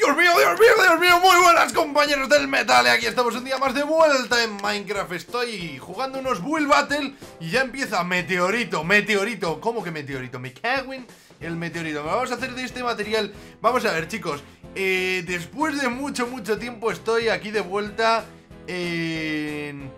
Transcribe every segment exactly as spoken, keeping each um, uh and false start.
Dios mío, Dios mío, Dios mío, muy buenas compañeros del metal. Y aquí estamos un día más de vuelta en Minecraft. Estoy jugando unos Build Battle y ya empieza meteorito, meteorito. ¿Cómo que meteorito? Me cago en el meteorito. Vamos a hacer de este material. Vamos a ver, chicos, eh, después de mucho, mucho tiempo estoy aquí de vuelta en...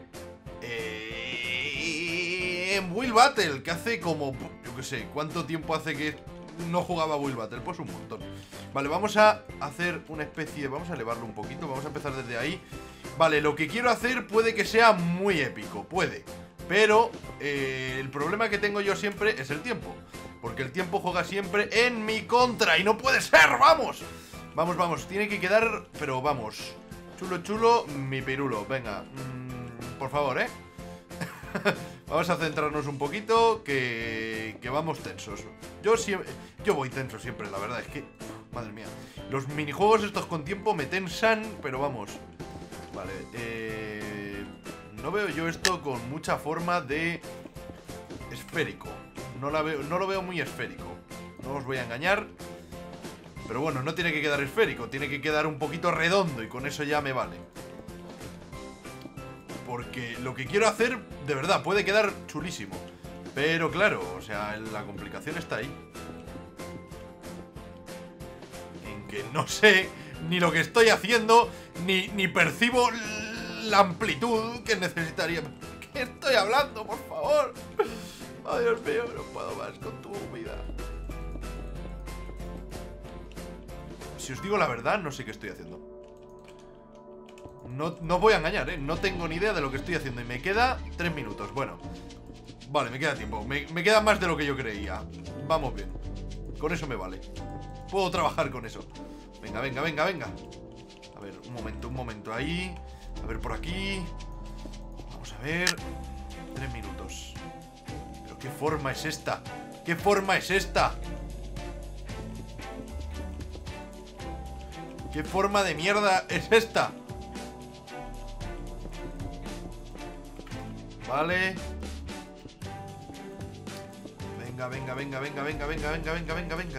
Eh, en Build Battle, que hace como... yo qué sé, ¿cuánto tiempo hace que no jugaba Build Battle? Pues un montón. Vale, vamos a hacer una especie... Vamos a elevarlo un poquito, vamos a empezar desde ahí. Vale, lo que quiero hacer puede que sea muy épico, puede. Pero eh, el problema que tengo yo siempre es el tiempo. Porque el tiempo juega siempre en mi contra y no puede ser, ¡vamos! Vamos, vamos, tiene que quedar... Pero vamos, chulo, chulo, mi pirulo. Venga, mmm, por favor, ¿eh? Vamos a centrarnos un poquito, que, que vamos tensos. Yo siempre, yo voy tenso siempre, la verdad, es que... Madre mía. Los minijuegos estos con tiempo me tensan, pero vamos. Vale, eh... no veo yo esto con mucha forma de... esférico. No, la veo, no lo veo muy esférico. No os voy a engañar. Pero bueno, no tiene que quedar esférico, tiene que quedar un poquito redondo y con eso ya me vale. Porque lo que quiero hacer, de verdad, puede quedar chulísimo. Pero claro, o sea, la complicación está ahí. En que no sé ni lo que estoy haciendo, ni, ni percibo la amplitud que necesitaría. ¿Qué estoy hablando, por favor? Oh, Dios mío, no puedo más con tu vida. Si os digo la verdad, no sé qué estoy haciendo. No, no voy a engañar, ¿eh? No tengo ni idea de lo que estoy haciendo. Y me queda tres minutos, bueno. Vale, me queda tiempo, me, me queda más de lo que yo creía. Vamos bien, con eso me vale. Puedo trabajar con eso. Venga, venga, venga, venga. A ver, un momento, un momento ahí. A ver, por aquí. Vamos a ver. Tres minutos. Pero ¿qué forma es esta? ¿Qué forma es esta? ¿Qué forma de mierda es esta? Vale. Venga, venga, venga, venga, venga, venga, venga, venga, venga, venga.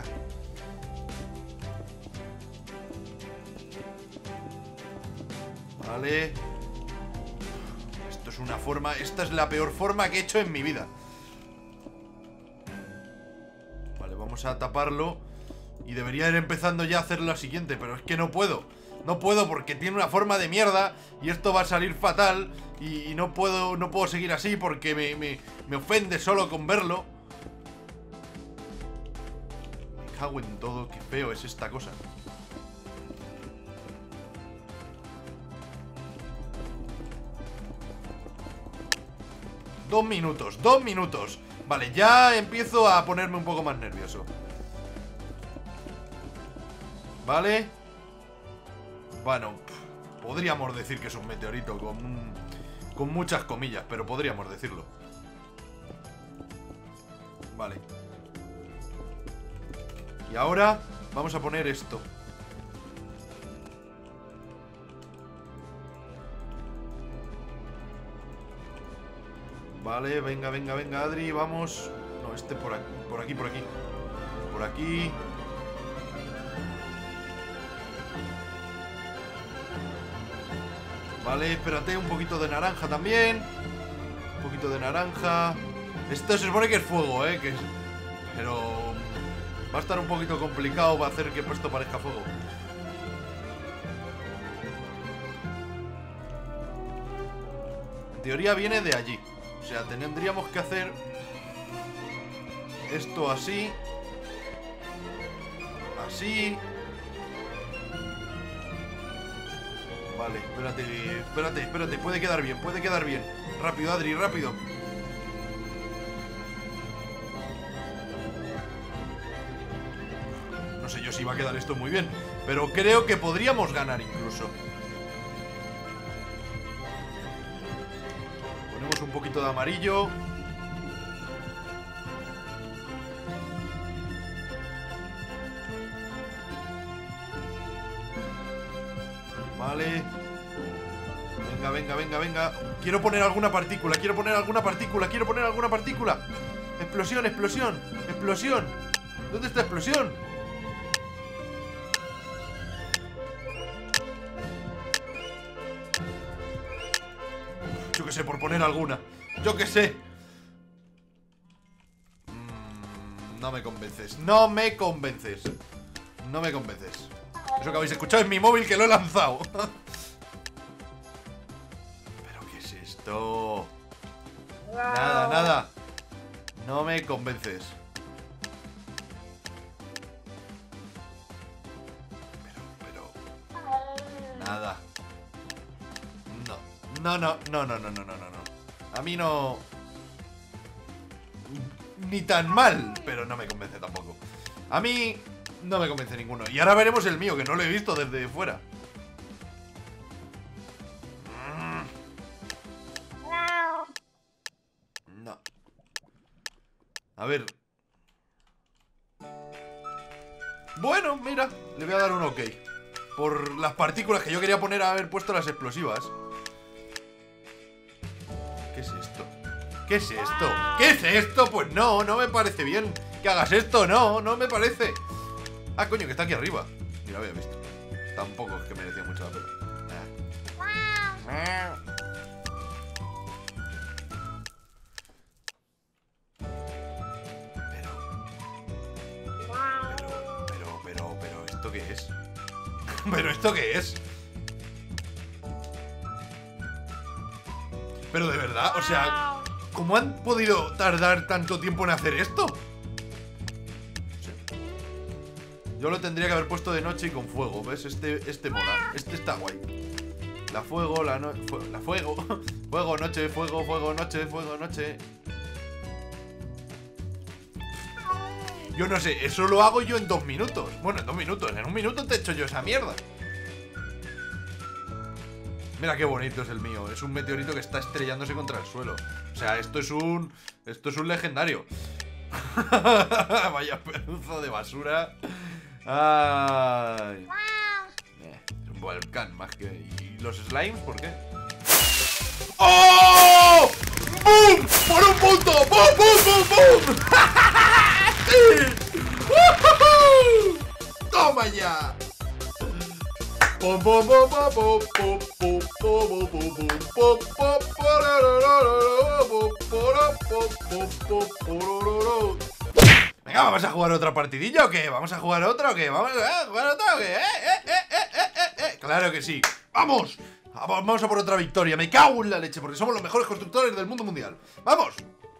Vale. Esto es una forma... Esta es la peor forma que he hecho en mi vida. Vale, vamos a taparlo. Y debería ir empezando ya a hacer la siguiente, pero es que no puedo. No puedo porque tiene una forma de mierda y esto va a salir fatal. Y, y no puedo no puedo seguir así porque me, me, me ofende solo con verlo. Me cago en todo, qué feo es esta cosa. Dos minutos, dos minutos. Vale, ya empiezo a ponerme un poco más nervioso. Vale. Bueno, podríamos decir que es un meteorito con, con muchas comillas, pero podríamos decirlo. Vale. Y ahora vamos a poner esto. Vale, venga, venga, venga, Adri, vamos. No, este por aquí, por aquí, por aquí. Por aquí. Vale, espérate, un poquito de naranja también. Un poquito de naranja. Esto se supone que es fuego, ¿eh? Que es... Pero... va a estar un poquito complicado para hacer que esto parezca fuego. En teoría viene de allí. O sea, tendríamos que hacer... esto así. Así... Vale, espérate, espérate, espérate, puede quedar bien, puede quedar bien. Rápido, Adri, rápido. No sé yo si va a quedar esto muy bien, pero creo que podríamos ganar incluso. Ponemos un poquito de amarillo. Vale. Venga, venga, venga, venga. Quiero poner alguna partícula, quiero poner alguna partícula, quiero poner alguna partícula. Explosión, explosión, explosión. ¿Dónde está explosión? Yo que sé, por poner alguna. Yo que sé. mm, No me convences. No me convences. No me convences. Eso que habéis escuchado es mi móvil que lo he lanzado. ¿Pero qué es esto? Nada, nada. No me convences. Pero, pero... Nada. No. No, no, no, no, no, no, no, no. A mí no... Ni tan mal, pero no me convence tampoco. A mí no me convence ninguno. Y ahora veremos el mío, que no lo he visto desde fuera. No. A ver. Bueno, mira, le voy a dar un ok. Por las partículas que yo quería poner a haber puesto las explosivas. ¿Qué es esto? ¿Qué es esto? ¿Qué es esto? Pues no, no me parece bien que hagas esto, no, no me parece. Ah, coño, que está aquí arriba. Ni lo había visto. Tampoco es que merecía mucho la pena. Ah. Pero, pero, pero, pero, ¿esto qué es? ¿Pero esto qué es? Pero de verdad, o sea, ¿cómo han podido tardar tanto tiempo en hacer esto? Sí. Yo lo tendría que haber puesto de noche y con fuego, ¿ves? Este, este mola, este está guay. La fuego, la no... Fu la fuego. Fuego, noche, fuego, fuego, noche, fuego, noche. Yo no sé, eso lo hago yo en dos minutos. Bueno, en dos minutos, en un minuto te echo yo esa mierda. Mira qué bonito es el mío. Es un meteorito que está estrellándose contra el suelo. O sea, esto es un... Esto es un legendario. Vaya pedazo de basura. Ay. Eh, es un volcán más que... ¿Y los slimes por qué? ¡Oh! ¡Bum! ¡Por un punto! ¡Bum, bum, bum, bum! ¡Sí! ¡Uh-huh! ¡Toma ya! ¡Pum, pum, pum, pum, pum, pum, pum, pum, pum, pum, pum! Venga, ¿vamos a jugar otra partidilla o qué? ¿Vamos a jugar otra o qué? ¿Vamos a jugar otra o qué? ¿Eh? ¿Eh? ¿Eh? ¿Eh? ¿Eh? ¿Eh? ¡Claro que sí! ¡Vamos! Vamos a por otra victoria. Me cago en la leche, porque somos los mejores constructores del mundo mundial. ¡Vamos!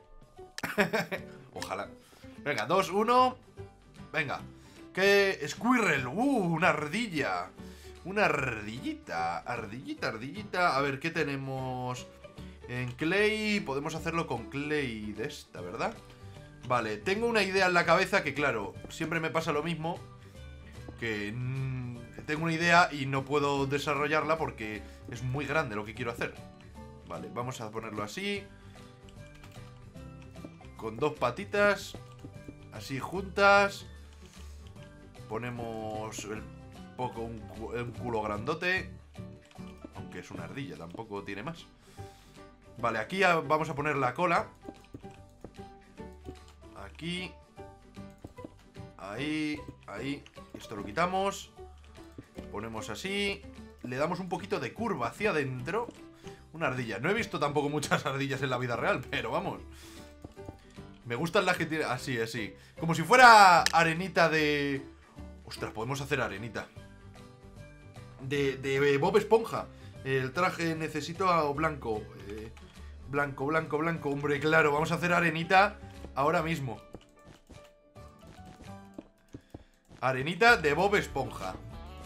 Ojalá. Venga, dos, uno. Venga. ¿Qué? Squirrel. Uh, una ardilla. Una ardillita. Ardillita, ardillita. A ver, ¿qué tenemos? En clay. Podemos hacerlo con clay de esta, ¿verdad? Vale, tengo una idea en la cabeza que, claro, siempre me pasa lo mismo. Que mmm, tengo una idea y no puedo desarrollarla porque es muy grande lo que quiero hacer. Vale, vamos a ponerlo así. Con dos patitas. Así juntas. Ponemos el poco un, un culo grandote. Aunque es una ardilla, tampoco tiene más. Vale, aquí vamos a poner la cola. Aquí. Ahí, ahí. Esto lo quitamos. Ponemos así. Le damos un poquito de curva hacia adentro. Una ardilla. No he visto tampoco muchas ardillas en la vida real, pero vamos. Me gustan las que tienen... Así, así. Como si fuera arenita de... Ostras, podemos hacer arenita. De, de Bob Esponja. El traje necesito blanco. Eh, blanco, blanco, blanco. Hombre, claro, vamos a hacer arenita ahora mismo. Arenita de Bob Esponja.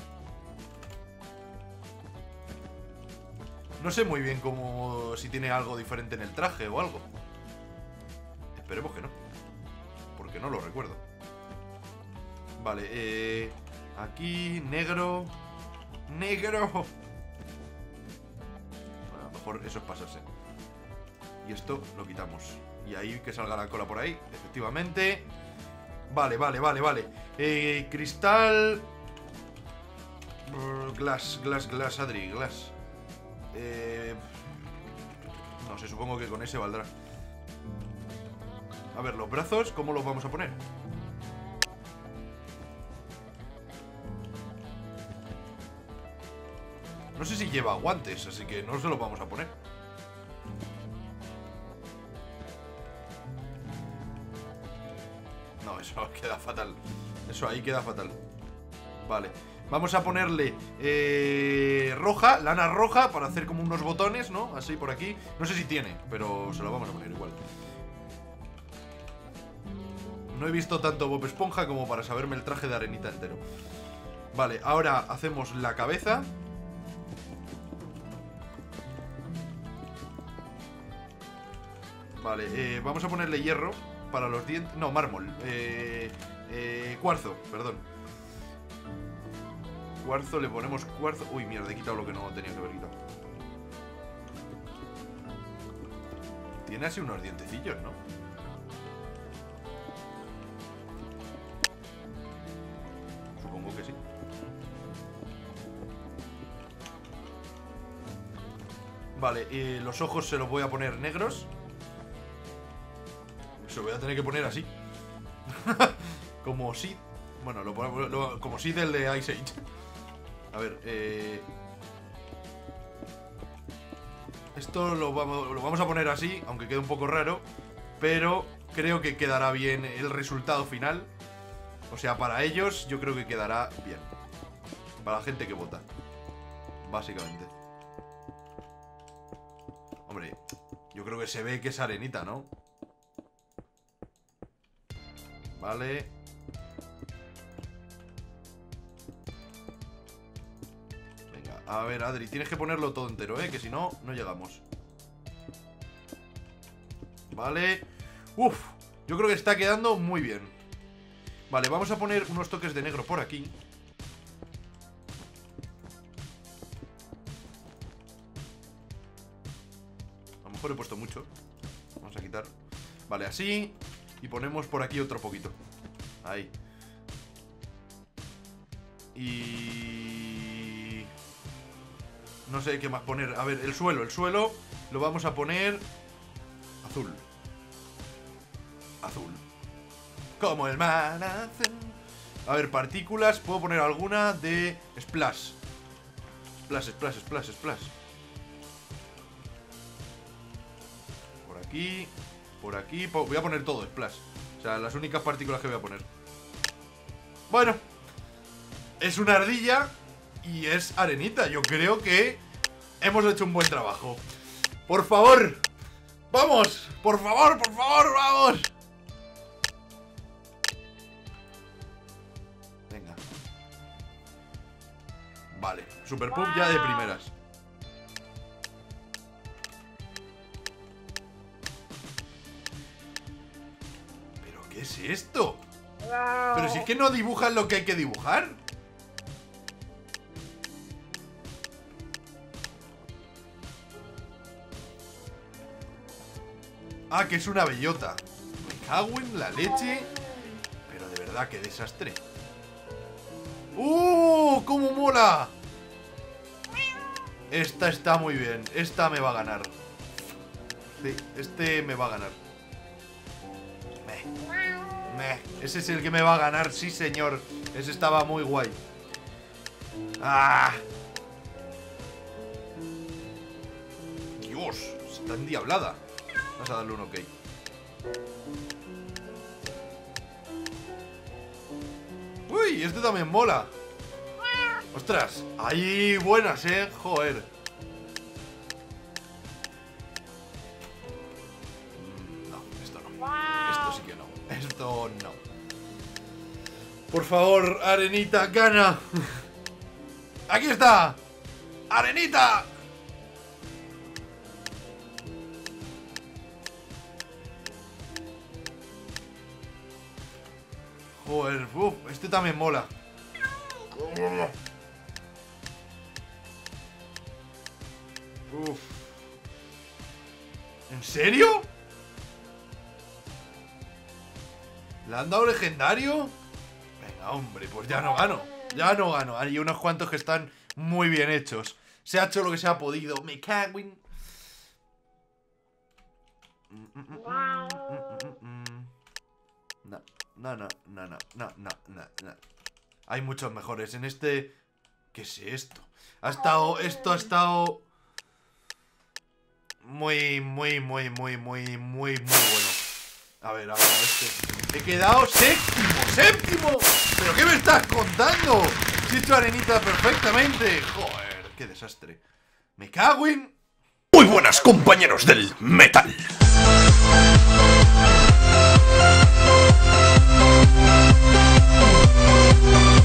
No sé muy bien cómo... Si tiene algo diferente en el traje o algo. Esperemos que no, porque no lo recuerdo. Vale, eh... aquí, negro. Negro. Bueno, a lo mejor eso es pasarse. Y esto lo quitamos. Y ahí que salga la cola por ahí, efectivamente. Vale, vale, vale, vale. Eh, cristal. Glass, glass, glass, Adri, glass. Eh... No sé, supongo que con ese valdrá. A ver, los brazos, ¿cómo los vamos a poner? No sé si lleva guantes, así que no se los vamos a poner. queda fatal. Eso ahí queda fatal. Vale. Vamos a ponerle eh, roja, lana roja, para hacer como unos botones, ¿no? Así por aquí. No sé si tiene, pero se lo vamos a poner igual. No he visto tanto Bob Esponja como para saberme el traje de Arenita entero. Vale, ahora hacemos la cabeza. Vale, eh, vamos a ponerle hierro para los dientes. No, mármol. Eh, eh, cuarzo, perdón. Cuarzo, le ponemos cuarzo. Uy, mierda, he quitado lo que no tenía que haber quitado. Tiene así unos dientecillos, ¿no? Supongo que sí. Vale, eh, los ojos se los voy a poner negros. Se lo voy a tener que poner así. Como Sid. Bueno, lo, lo, como Sid el de Ice Age. A ver, eh... esto lo vamos, lo vamos a poner así, aunque quede un poco raro. Pero creo que quedará bien el resultado final. O sea, para ellos yo creo que quedará bien. Para la gente que vota, básicamente. Hombre, yo creo que se ve que es Arenita, ¿no? Vale. Venga, a ver, Adri, tienes que ponerlo todo entero, ¿eh? Que si no, no llegamos. Vale. Uf, yo creo que está quedando muy bien. Vale, vamos a poner unos toques de negro por aquí. A lo mejor he puesto mucho. Vamos a quitar. Vale, así. Y ponemos por aquí otro poquito. Ahí. Y... no sé qué más poner. A ver, el suelo. El suelo lo vamos a poner azul. Azul. Como el mar. A ver, partículas. Puedo poner alguna de splash. Splash, splash, splash, splash. Por aquí. Por aquí, voy a poner todo, splash. O sea, las únicas partículas que voy a poner. Bueno, es una ardilla y es Arenita. Yo creo que hemos hecho un buen trabajo. Por favor, vamos, por favor, por favor, vamos. Venga. Vale, Super Pup ya de primeras. ¿Qué es esto? Pero si es que no dibujan lo que hay que dibujar. Ah, que es una bellota. Me cago en la leche. Pero de verdad, qué desastre. ¡Uh! ¡Cómo mola! Esta está muy bien. Esta me va a ganar. Sí, este me va a ganar. Meh, ese es el que me va a ganar, sí señor. Ese estaba muy guay. ¡Ah! Dios, está endiablada. Vamos a darle un ok. Uy, este también mola. Ostras, ahí buenas, eh. Joder. No, esto no. Esto sí que no. Esto no. Por favor, Arenita, gana. ¡Aquí está! ¡Arenita! Joder, uf, este también mola. Uf. ¿En serio? ¿Le han dado legendario? Venga, hombre, pues ya no gano. Ya no gano. Hay unos cuantos que están muy bien hechos. Se ha hecho lo que se ha podido. Me cago en... No, no, no, no, no, no, no, no. Hay muchos mejores. En este... ¿Qué es esto? Ha estado... Esto ha estado... Muy, muy, muy, muy, muy, muy, muy bueno. A ver, a ver, este. He quedado séptimo, séptimo. ¿Pero qué me estás contando? Si he hecho arenita perfectamente. Joder, qué desastre. Me cago en... Muy buenas, compañeros del metal.